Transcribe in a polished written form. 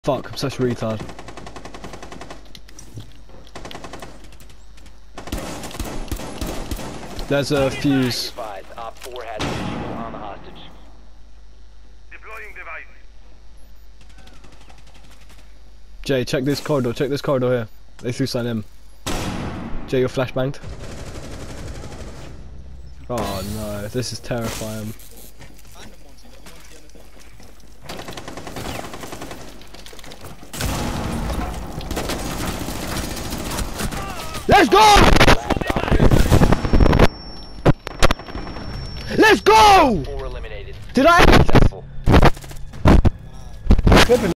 Fuck, I'm such a retard. There's a fuse. Op 4 has visual on the hostage. Deploying device. Jay, check this corridor here. They threw sign in. Jay, you're flashbanged. Oh no, this is terrifying. Let's go! Let's go! 4 eliminated. Did I? Successful. Flipping